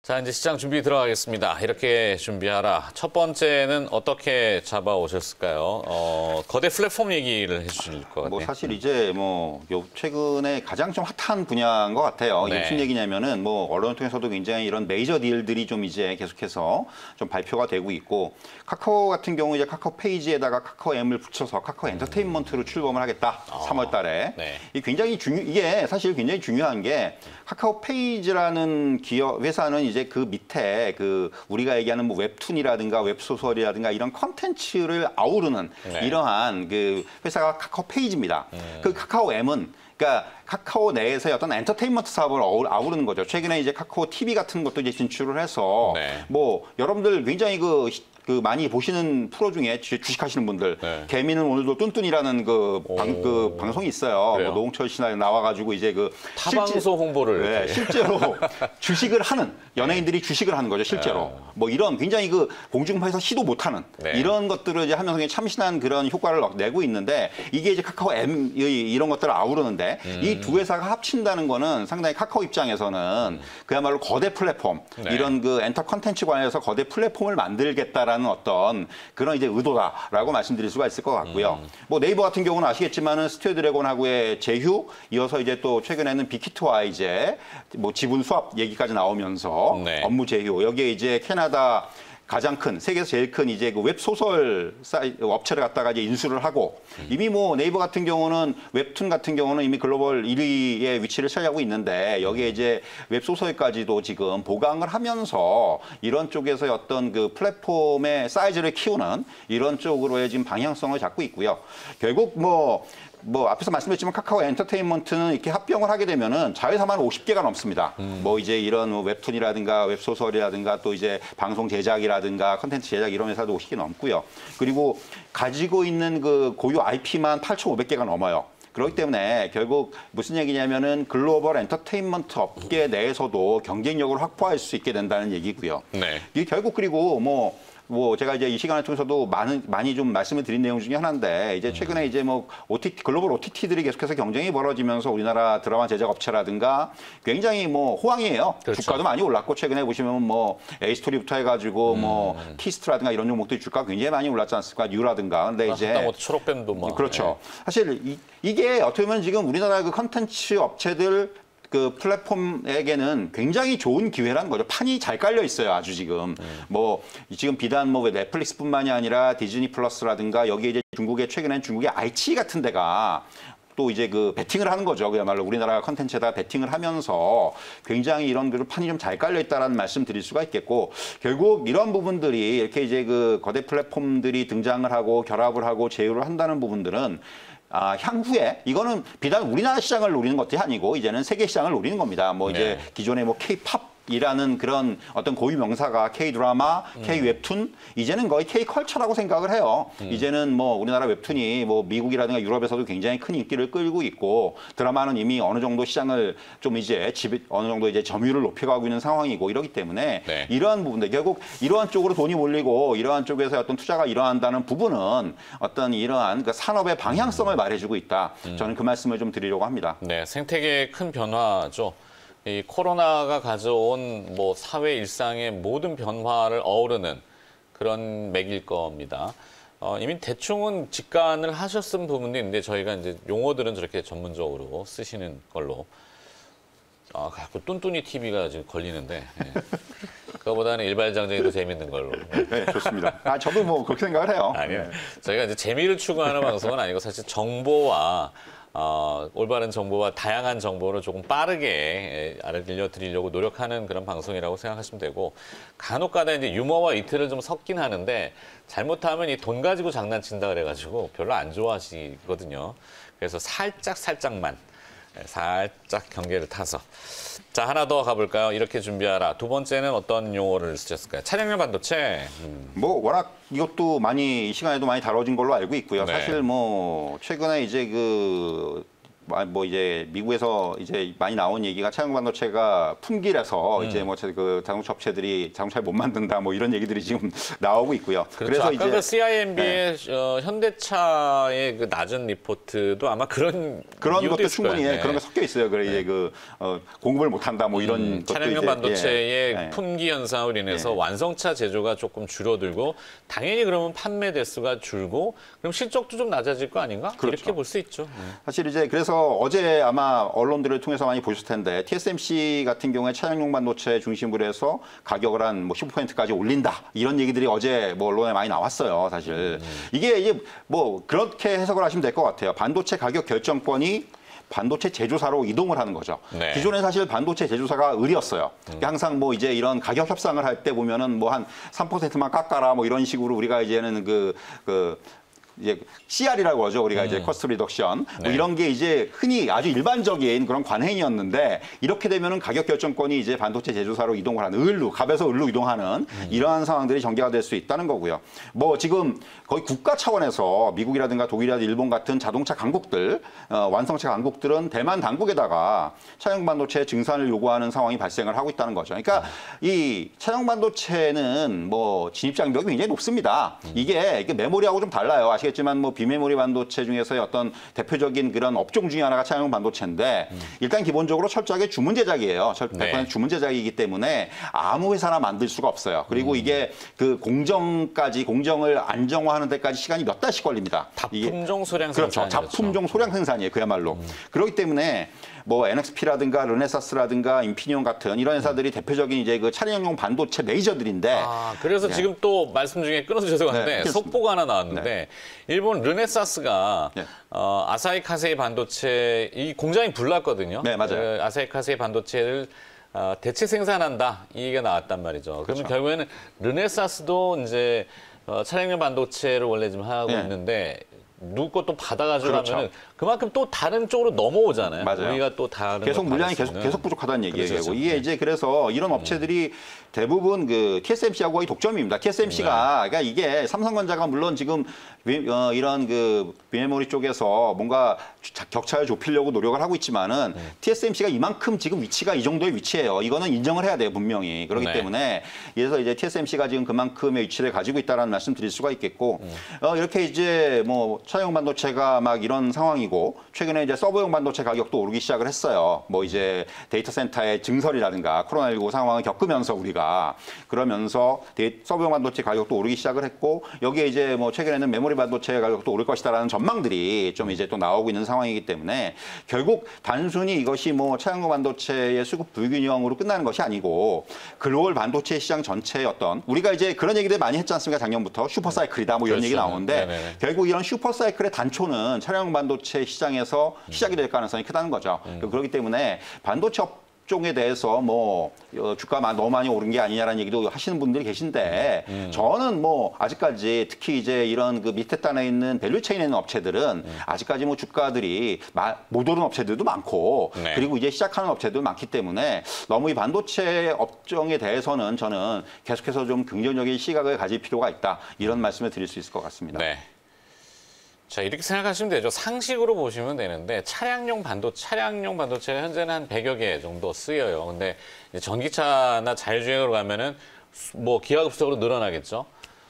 자, 이제 시장 준비 들어가겠습니다. 이렇게 준비하라. 첫 번째는 어떻게 잡아오셨을까요? 거대 플랫폼 얘기를 해주실 것 같아요. 사실 이제 최근에 가장 좀 핫한 분야인 것 같아요. 이게 무슨 얘기냐면은 언론을 통해서도 굉장히 이런 메이저 딜들이 좀 이제 계속해서 좀 발표가 되고 있고, 카카오 같은 경우 이제 카카오 페이지에다가 카카오 M을 붙여서 카카오 엔터테인먼트로 출범을 하겠다. 3월 달에. 이게 사실 굉장히 중요한 게, 카카오 페이지라는 기업 회사는 이제 그 밑에 우리가 얘기하는 웹툰이라든가 웹소설이라든가 이런 컨텐츠를 아우르는 이러한 회사가 카카오 페이지입니다. 그 카카오 M은 그러니까 카카오 내에서의 어떤 엔터테인먼트 사업을 아우르는 거죠. 최근에 이제 카카오 TV 같은 것도 이제 진출을 해서 여러분들 굉장히 많이 보시는 프로 중에 주식하시는 분들, 개미는 오늘도 뚠뚠이라는 방송이 있어요. 노홍철 씨나 나와가지고 이제 타방송 홍보를 실제로 주식을 하는 연예인들이 주식을 하는 거죠, 실제로. 이런 굉장히 공중파에서 시도 못하는 이런 것들을 이제 하면서 참신한 그런 효과를 내고 있는데, 이게 이제 카카오 M 이런 것들을 아우르는데, 이 두 회사가 합친다는 거는 상당히 카카오 입장에서는 그야말로 거대 플랫폼, 이런 엔터 컨텐츠 관련해서 거대 플랫폼을 만들겠다라는 어떤 그런 이제 의도다라고 말씀드릴 수가 있을 것 같고요. 네이버 같은 경우는 아시겠지만은 스튜디오 드래곤하고의 제휴, 이어서 이제 또 최근에는 빅히트와 이제 지분 수합 얘기까지 나오면서 업무 제휴, 여기에 이제 캐나다 가장 큰, 세계에서 제일 큰 이제 웹소설 업체를 갖다가 이제 인수를 하고, 이미 네이버 같은 경우는 웹툰 같은 경우는 이미 글로벌 1위의 위치를 차지하고 있는데, 여기에 이제 웹소설까지도 지금 보강을 하면서 이런 쪽에서 어떤 플랫폼의 사이즈를 키우는 이런 쪽으로의 지금 방향성을 잡고 있고요. 결국 앞에서 말씀드렸지만 카카오 엔터테인먼트는 이렇게 합병을 하게 되면은 자회사만 50개가 넘습니다. 이제 이런 웹툰이라든가 웹소설이라든가 또 이제 방송 제작이라든가 컨텐츠 제작 이런 회사도 50개 넘고요. 그리고 가지고 있는 고유 IP만 8,500개가 넘어요. 그렇기 때문에 결국 무슨 얘기냐면은 글로벌 엔터테인먼트 업계 내에서도 경쟁력을 확보할 수 있게 된다는 얘기고요. 이게 결국 그리고 제가 이제 이 시간을 통해서도 많이 좀 말씀을 드린 내용 중에 하나인데, 이제 최근에 이제 OTT, 글로벌 OTT들이 계속해서 경쟁이 벌어지면서 우리나라 드라마 제작 업체라든가 굉장히 호황이에요. 주가도 많이 올랐고, 최근에 보시면 A스토리부터 해가지고 키스트라든가 이런 종목들이 주가가 굉장히 많이 올랐지 않습니까? 뉴라든가. 근데 이제 초록뱀도 그렇죠. 사실 이게 어떻게 보면 지금 우리나라 컨텐츠 업체들 플랫폼에게는 굉장히 좋은 기회라는 거죠. 판이 잘 깔려 있어요, 아주 지금. 지금 비단 넷플릭스뿐만이 아니라 디즈니 플러스라든가, 여기에 이제 최근엔 중국의 아이치 같은 데가 또 이제 베팅을 하는 거죠. 그야말로 우리나라 컨텐츠에다 베팅을 하면서 굉장히 이런 판이 좀 잘 깔려 있다라는 말씀 드릴 수가 있겠고, 결국 이런 부분들이 이렇게 이제 거대 플랫폼들이 등장을 하고 결합을 하고 제휴를 한다는 부분들은 향후에 이거는 비단 우리나라 시장을 노리는 것이 아니고 이제는 세계 시장을 노리는 겁니다. 이제 기존의 K-팝이라는 그런 어떤 고유 명사가 K-드라마, K-웹툰, 이제는 거의 K-컬처라고 생각을 해요. 이제는 우리나라 웹툰이 미국이라든가 유럽에서도 굉장히 큰 인기를 끌고 있고, 드라마는 이미 어느 정도 시장을 좀 이제 어느 정도 이제 점유율을 높여가고 있는 상황이고, 이러기 때문에 이러한 부분들, 결국 이러한 쪽으로 돈이 몰리고 이러한 쪽에서 어떤 투자가 일어난다는 부분은 어떤 이러한 산업의 방향성을 말해주고 있다. 저는 그 말씀을 좀 드리려고 합니다. 생태계의 큰 변화죠. 이 코로나가 가져온 사회 일상의 모든 변화를 어우르는 그런 맥일 겁니다. 이미 대충은 직관을 하셨은 부분도 있는데, 저희가 이제 용어들은 저렇게 전문적으로 쓰시는 걸로. 자꾸 뚠뚠이 TV가 지금 걸리는데, 그거보다는 일발장정이 더 재밌는 걸로. 네, 좋습니다. 저도 그렇게 생각을 해요. 아니요. 저희가 이제 재미를 추구하는 방송은 아니고, 사실 정보와 올바른 정보와 다양한 정보를 조금 빠르게 알려드리려고 노력하는 그런 방송이라고 생각하시면 되고, 간혹가다 이제 유머와 이틀을 좀 섞긴 하는데, 잘못하면 이 돈 가지고 장난친다 그래가지고 별로 안 좋아하시거든요. 그래서 살짝만 살짝 경계를 타서. 자, 하나 더 가볼까요? 이렇게 준비하라. 두 번째는 어떤 용어를 쓰셨을까요? 차량용 반도체. 워낙 이것도 이 시간에도 많이 다뤄진 걸로 알고 있고요. 사실 최근에 이제 뭐 이제 미국에서 이제 많이 나온 얘기가 차량용 반도체가 품길에서 이제 뭐 그 자동차 업체들이 자동차를 못 만든다 뭐 이런 얘기들이 지금 나오고 있고요. 그렇죠. 그래서 아까 이제 그 CIMB의 현대차의 그 낮은 리포트도 아마 그런 이유도 것도 있을 충분히 거예요. 그런 거 섞여 있어요. 그래 이제 그 공급을 못 한다 뭐 이런 것도 차량용 이제 반도체의 품귀 현상으로 인해서 완성차 제조가 조금 줄어들고 당연히 그러면 판매 대수가 줄고 그럼 실적도 좀 낮아질 거 아닌가? 그렇죠. 이렇게 볼 수 있죠. 사실 이제 그래서 어제 아마 언론들을 통해서 많이 보셨을 텐데 TSMC 같은 경우에 차량용 반도체 중심으로 해서 가격을 한 뭐 15%까지 올린다 이런 얘기들이 어제 뭐 언론에 많이 나왔어요. 사실 이게 이제 뭐 그렇게 해석을 하시면 될 것 같아요. 반도체 가격 결정권이 반도체 제조사로 이동을 하는 거죠. 네. 기존에 사실 반도체 제조사가 을이었어요. 항상 뭐 이제 이런 가격 협상을 할 때 보면은 뭐 한 3%만 깎아라 뭐 이런 식으로 우리가 이제는 이제 CR이라고 하죠. 우리가 이제 코스트 리덕션 뭐 이런 게 이제 흔히 아주 일반적인 그런 관행이었는데 이렇게 되면은 가격 결정권이 이제 반도체 제조사로 이동을 하는 갑에서 을로 이동하는 이러한 상황들이 전개가 될 수 있다는 거고요. 뭐 지금 거의 국가 차원에서 미국이라든가 독일이라든가 일본 같은 자동차 강국들 완성차 강국들은 대만 당국에다가 차량 반도체 증산을 요구하는 상황이 발생을 하고 있다는 거죠. 그러니까 이 차량 반도체는 뭐 진입 장벽이 굉장히 높습니다. 이게 메모리하고 좀 달라요. 아시겠지만 뭐 비메모리 반도체 중에서의 어떤 대표적인 그런 업종 중에 하나가 차량용 반도체인데 일단 기본적으로 철저하게 주문 제작이에요. 100% 주문 제작이기 때문에 아무 회사나 만들 수가 없어요. 그리고 이게 그 공정을 안정화하는 데까지 시간이 몇 달씩 걸립니다. 다품종 소량 그렇죠. 생산. 다품종 소량 생산이에요. 그야말로. 그렇기 때문에 뭐 NXP라든가 르네사스라든가 인피니온 같은 이런 회사들이 대표적인 이제 그 차량용 반도체 메이저들인데 그래서 지금 또 말씀 중에 끊어서 죄송한데 속보가 하나 나왔는데 일본 르네사스가 아사히 카세이 반도체 이 공장이 불났거든요. 네, 맞아요. 그 아사히 카세이 반도체를 대체 생산한다 이 얘기가 나왔단 말이죠. 그러면 결국에는 르네사스도 이제 차량용 반도체를 원래 지금 하고 있는데 누구 것도 받아가지고 하면은 그만큼 또 다른 쪽으로 넘어오잖아요. 맞아요. 우리가 또 다른 계속 물량이 계속 부족하다는 얘기예요. 그렇죠. 이게 이제 그래서 이런 업체들이 대부분 그 TSMC하고 거의 독점입니다. TSMC가 그러니까 이게 삼성전자가 물론 지금 이런 그 비메모리 쪽에서 뭔가 격차를 좁히려고 노력을 하고 있지만은 TSMC가 이만큼 지금 위치가 이 정도의 위치예요. 이거는 인정을 해야 돼요, 분명히. 그렇기 때문에 그래서 이제 TSMC가 지금 그만큼의 위치를 가지고 있다라는 말씀 드릴 수가 있겠고 이렇게 이제 뭐 차량용 반도체가 막 이런 상황이고 최근에 이제 서버용 반도체 가격도 오르기 시작을 했어요. 뭐 이제 데이터 센터의 증설이라든가 코로나19 상황을 겪으면서 우리가 그러면서 서버용 반도체 가격도 오르기 시작을 했고 여기에 이제 뭐 최근에는 메모리 반도체 가격도 오를 것이다라는 전망들이 좀 이제 또 나오고 있는 상황이기 때문에 결국 단순히 이것이 뭐 차량용 반도체의 수급 불균형으로 끝나는 것이 아니고 글로벌 반도체 시장 전체의 어떤 우리가 이제 그런 얘기들 많이 했지 않습니까? 작년부터 슈퍼사이클이다 뭐 이런 얘기 나오는데 결국 이런 슈퍼사이클의 단초는 차량용 반도체 시장에서 시작이 될 가능성이 크다는 거죠. 그렇기 때문에 반도체 업종에 대해서 뭐 주가가 너무 많이 오른 게 아니냐라는 얘기도 하시는 분들이 계신데 저는 뭐 아직까지 특히 이제 이런 그 밑에 단에 있는 밸류체인에 있는 업체들은 아직까지 뭐 주가들이 못 오른 업체들도 많고 그리고 이제 시작하는 업체도 많기 때문에 너무 이 반도체 업종에 대해서는 저는 계속해서 좀 긍정적인 시각을 가질 필요가 있다 이런 말씀을 드릴 수 있을 것 같습니다. 네. 자, 이렇게 생각하시면 되죠. 상식으로 보시면 되는데 차량용 반도체가 현재는 한 100여 개 정도 쓰여요. 근데 이제 전기차나 자율주행으로 가면은 뭐 기하급수적으로 늘어나겠죠.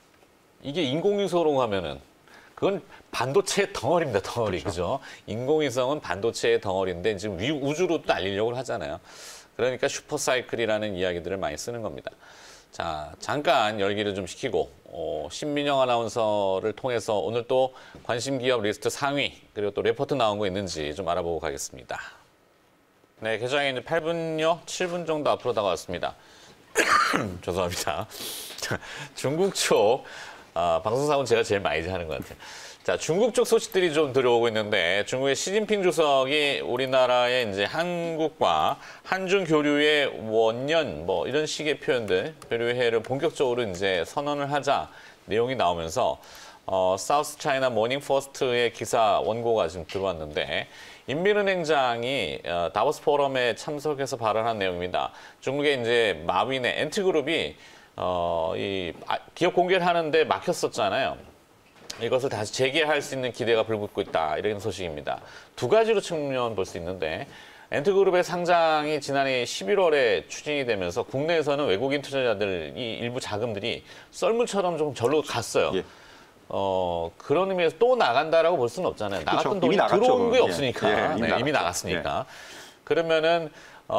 이게 인공위성으로 가면은 그건 반도체의 덩어리입니다. 덩어리. 그죠? 인공위성은 반도체의 덩어리인데 지금 우주로 또 알리려고 하잖아요. 그러니까 슈퍼사이클이라는 이야기들을 많이 쓰는 겁니다. 자, 잠깐 열기를 좀 식히고 신민영 아나운서를 통해서 오늘 또 관심 기업 리스트 상위 그리고 또 레포트 나온 거 있는지 좀 알아보고 가겠습니다. 네, 개장에 있는 8분여 7분 정도 앞으로 다가왔습니다. 죄송합니다. 중국 쪽 방송사고는 제가 제일 많이 하는 것 같아요. 자, 중국 쪽 소식들이 좀 들어오고 있는데 중국의 시진핑 주석이 우리나라의 이제 한국과 한중 교류의 원년 뭐 이런 식의 표현들 교류회를 본격적으로 이제 선언을 하자 내용이 나오면서 사우스 차이나 모닝 포스트의 기사 원고가 지금 들어왔는데 인민은행장이 다보스 포럼에 참석해서 발언한 내용입니다. 중국의 이제 마윈의 엔트그룹이 이 기업 공개를 하는데 막혔었잖아요. 이것을 다시 재개할 수 있는 기대가 불붙고 있다. 이런 소식입니다. 두 가지로 측면 볼 수 있는데 엔트그룹의 상장이 지난해 11월에 추진이 되면서 국내에서는 외국인 투자자들이 일부 자금들이 썰물처럼 좀 절로 갔어요. 예. 그런 의미에서 또 나간다라고 볼 수는 없잖아요. 나갔던 돈이 들어온 게 없으니까. 이미 나갔으니까. 그러면은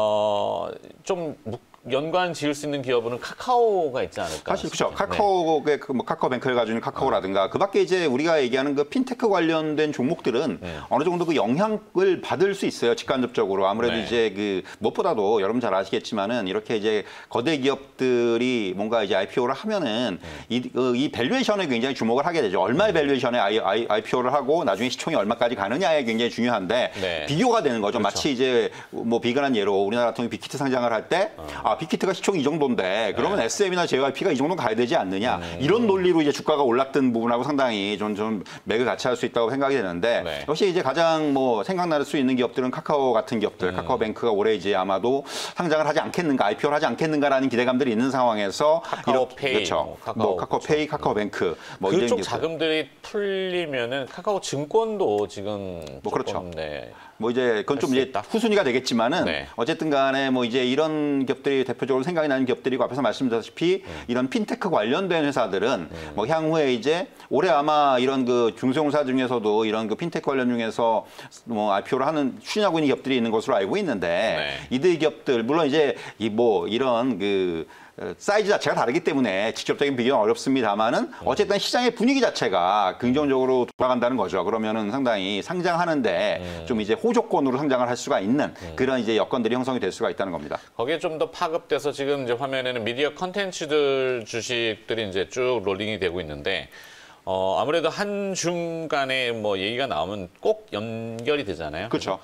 좀 연관 지을 수 있는 기업은 카카오가 있지 않을까? 사실 그렇죠. 카카오의 뭐 카카오뱅크를 가지고 있는 카카오라든가 그밖에 이제 우리가 얘기하는 그 핀테크 관련된 종목들은 어느 정도 그 영향을 받을 수 있어요. 직간접적으로. 아무래도 이제 그 무엇보다도 여러분 잘 아시겠지만은 이렇게 이제 거대 기업들이 뭔가 이제 IPO를 하면은 이 밸류에이션에 굉장히 주목을 하게 되죠. 얼마의 밸류에이션에 IPO를 하고 나중에 시총이 얼마까지 가느냐에 굉장히 중요한데 비교가 되는 거죠. 마치 이제 뭐 비근한 예로 우리나라 같은 경우 빅히트 상장을 할 때 빅히트가 시총이 이 정도인데 그러면 SM이나 JYP가 이 정도는 가야 되지 않느냐 이런 논리로 이제 주가가 올랐던 부분하고 상당히 좀 맥을 같이 할 수 있다고 생각이 되는데 역시 이제 가장 뭐 생각날 수 있는 기업들은 카카오 같은 기업들, 카카오뱅크가 올해 이제 아마도 상장을 하지 않겠는가, IPO를 하지 않겠는가라는 기대감들이 있는 상황에서 카카오페이, 그렇죠. 카카오페이, 카카오뱅크 뭐 그쪽 자금들이 풀리면은 카카오 증권도 지금 뭐 그렇죠. 뭐 이제 그건 좀 이제 후순위가 되겠지만은 어쨌든 간에 뭐 이제 이런 기업들이 대표적으로 생각이 나는 기업들이고 앞에서 말씀드렸다시피 이런 핀테크 관련된 회사들은 뭐 향후에 이제 올해 아마 이런 그 중소형사 중에서도 이런 그 핀테크 관련 중에서 뭐 IPO를 추진하고 있는 기업들이 있는 것으로 알고 있는데 이들 기업들 물론 이제 뭐 이런 그 사이즈 자체가 다르기 때문에 직접적인 비교는 어렵습니다만은 어쨌든 시장의 분위기 자체가 긍정적으로 돌아간다는 거죠. 그러면은 상당히 상장하는데 좀 이제 호조건으로 상장을 할 수가 있는 그런 이제 여건들이 형성이 될 수가 있다는 겁니다. 거기에 좀 더 파급돼서 지금 이제 화면에는 미디어 컨텐츠들 주식들이 이제 쭉 롤링이 되고 있는데 아무래도 한 중간에 뭐 얘기가 나오면 꼭 연결이 되잖아요. 그렇죠.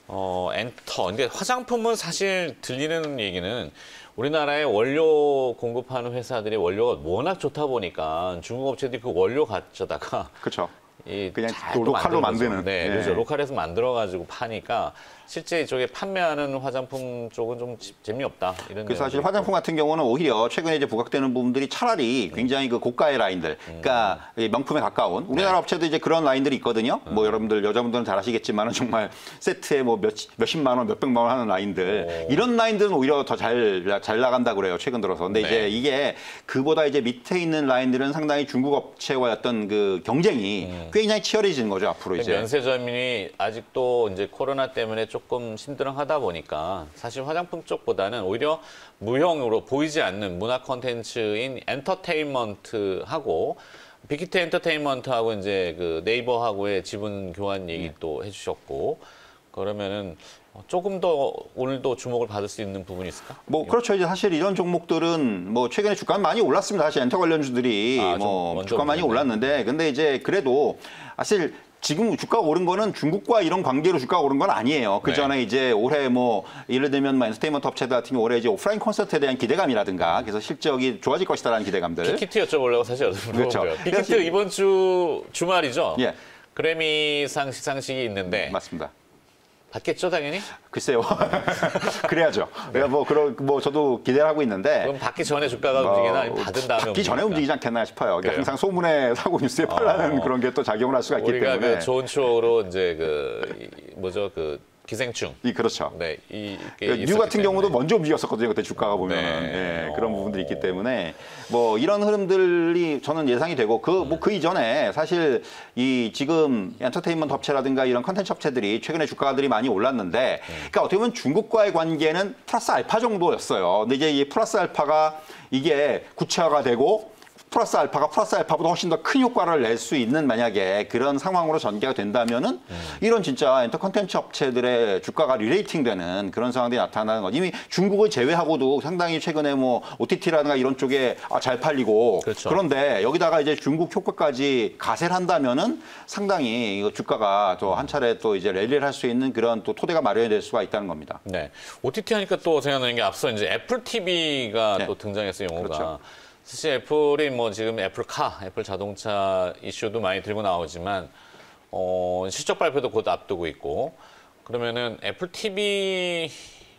엔터. 근데 화장품은 사실 들리는 얘기는 우리나라에 원료 공급하는 회사들이 원료가 워낙 좋다 보니까 중국 업체들이 그 원료 가져다가 그렇죠. 그냥 로컬로 만드는. 그렇죠. 로컬에서 만들어가지고 파니까 실제 이쪽에 판매하는 화장품 쪽은 좀 재미없다. 이런. 그래서 사실 화장품 같은 경우는 오히려 최근에 이제 부각되는 부분들이 차라리 굉장히 그 고가의 라인들, 그러니까 명품에 가까운 우리나라 업체도 이제 그런 라인들이 있거든요. 뭐 여러분들 여자분들은 잘 아시겠지만은 정말 세트에 뭐 몇십만 원, 몇백만 원 하는 라인들 이런 라인들은 오히려 더 잘 나간다 그래요. 최근 들어서. 근데 이제 이게 그보다 이제 밑에 있는 라인들은 상당히 중국 업체와의 어떤 그 경쟁이 굉장히 치열해지는 거죠 앞으로 이제. 면세점이 아직도 이제 코로나 때문에 조금 심드렁하다 보니까 사실 화장품 쪽보다는 오히려 무형으로 보이지 않는 문화 콘텐츠인 엔터테인먼트하고 빅히트 엔터테인먼트하고 이제 그 네이버하고의 지분 교환 얘기 또 해주셨고 그러면은 조금 더 오늘도 주목을 받을 수 있는 부분이 있을까? 뭐 그렇죠. 이제 사실 이런 종목들은 뭐 최근에 주가는 많이 올랐습니다. 사실 엔터 관련주들이 뭐 주가 많이 올랐는데 근데 이제 그래도 사실 지금 주가가 오른 거는 중국과 이런 관계로 주가가 오른 건 아니에요. 그 전에 이제 올해 뭐 예를 들면 뭐 엔터테인먼트 업체들 같은 경우 올해 이제 오프라인 콘서트에 대한 기대감이라든가 그래서 실적이 좋아질 것이다라는 기대감들. 빅히트 여쭤보려고 사실 그렇죠. 빅히트 이번 주말이죠. 그래미 시상식이 있는데. 맞습니다. 받겠죠, 당연히? 글쎄요. 그래야죠. 뭐 저도 기대를 하고 있는데. 그럼 받기 전에 주가가 움직이나 받은 다음에 받기 전에 움직이지 않겠나 싶어요. 그러니까 항상 소문에 사고 뉴스에 팔라는 그런 게 또 작용을 할 수가 있기 때문에. 우리가 그 좋은 추억으로 이제 기생충. 그렇죠. 뉴 같은 경우도 먼저 움직였었거든요. 그때 주가가 보면은 그런 부분들이 있기 때문에 뭐 이런 흐름들이 저는 예상이 되고 그 이전에 사실 이 지금 엔터테인먼트 업체라든가 이런 컨텐츠 업체들이 최근에 주가들이 많이 올랐는데, 그러니까 어떻게 보면 중국과의 관계는 플러스 알파 정도였어요. 근데 이제 이 플러스 알파가 이게 구체화가 되고. 플러스 알파보다 훨씬 더 큰 효과를 낼 수 있는 만약에 그런 상황으로 전개가 된다면은 이런 진짜 엔터 컨텐츠 업체들의 주가가 리레이팅되는 그런 상황들이 나타나는 거죠. 이미 중국을 제외하고도 상당히 최근에 뭐 OTT라든가 이런 쪽에 잘 팔리고 그렇죠. 그런데 여기다가 이제 중국 효과까지 가세를 한다면은 상당히 주가가 또 한 차례 또 이제 랠리를 할 수 있는 그런 또 토대가 마련이 될 수가 있다는 겁니다. 네. OTT 하니까 또 생각나는 게 앞서 이제 애플 TV가 또 등장했어요, 용어가. 그렇죠. 사실 애플이 뭐 지금 애플카, 애플 자동차 이슈도 많이 들고 나오지만 실적 발표도 곧 앞두고 있고 그러면은 애플 TV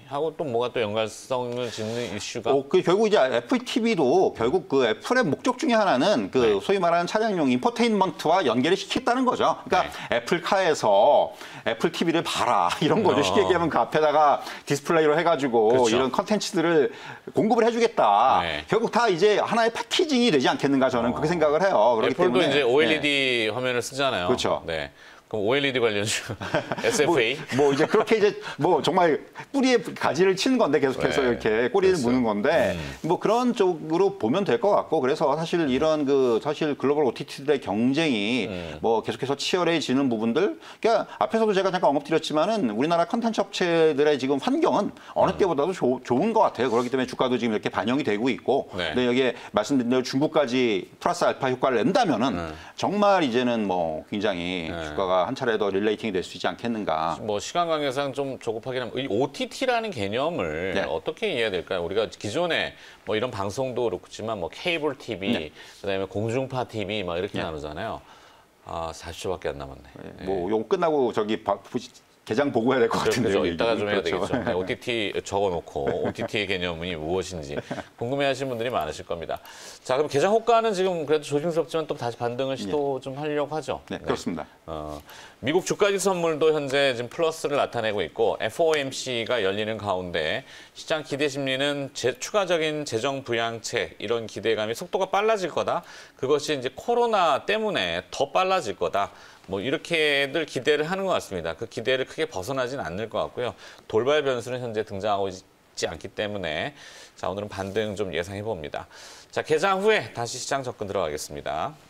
하고 또 뭐가 또 연관성을 짓는 이슈가 그 결국 이제 애플 TV도 결국 그 애플의 목적 중에 하나는 그 네. 소위 말하는 차량용 인포테인먼트와 연계를 시켰다는 거죠. 그러니까 애플카에서 애플 TV를 봐라 이런 거죠. 쉽게 얘기하면 그 앞에다가 디스플레이로 해가지고 그렇죠. 이런 컨텐츠들을 공급을 해주겠다. 네. 결국 다 이제 하나의 패키징이 되지 않겠는가 저는 그렇게 생각을 해요. 그렇기 애플도 때문에 이제 OLED 화면을 쓰잖아요. 그렇죠. 네. 그럼 OLED 관련주 SFA 뭐 이제 그렇게 이제 뭐 정말 뿌리에 가지를 치는 건데 계속해서 네. 이렇게 꼬리를 그렇죠. 무는 건데 뭐 그런 쪽으로 보면 될 것 같고 그래서 사실 이런 그 사실 글로벌 OTT들의 경쟁이 뭐 계속해서 치열해지는 부분들 그러니까 앞에서도 제가 잠깐 언급드렸지만은 우리나라 컨텐츠 업체들의 지금 환경은 어느 때보다도 좋은 것 같아요. 그렇기 때문에 주가도 지금 이렇게 반영이 되고 있고 네. 근데 여기에 말씀드린 대로 중국까지 플러스 알파 효과를 낸다면은 정말 이제는 뭐 굉장히 주가가 한 차례 더 릴레이팅이 될 수 있지 않겠는가. 뭐 시간 관계상 좀 조급하긴 하면 이 OTT라는 개념을 네. 어떻게 이해해야 될까요? 우리가 기존에 뭐 이런 방송도 그렇지만 뭐 케이블 TV, 네. 그다음에 공중파 TV 막 이렇게 네. 나누잖아요. 아, 40초밖에 안 남았네. 네. 뭐 요거 끝나고 저기 개장 보고 해야 될 것 같은데요. 그렇죠. 이따가 좀 해야 그렇죠. 되겠죠. 네, OTT 적어놓고 OTT의 개념이 무엇인지 궁금해하시는 분들이 많으실 겁니다. 자, 그럼 개장 호가는 지금 그래도 조심스럽지만 또 다시 반등을 시도 좀 하려고 하죠. 네, 그렇습니다. 미국 주가지 선물도 현재 지금 플러스를 나타내고 있고 FOMC가 열리는 가운데 시장 기대 심리는 추가적인 재정 부양책 이런 기대감이 속도가 빨라질 거다. 그것이 이제 코로나 때문에 더 빨라질 거다. 뭐 이렇게들 기대를 하는 것 같습니다. 그 기대를 크게 벗어나진 않을 것 같고요. 돌발 변수는 현재 등장하고 있지 않기 때문에 자 오늘은 반등 좀 예상해 봅니다. 자 개장 후에 다시 시장 접근 들어가겠습니다.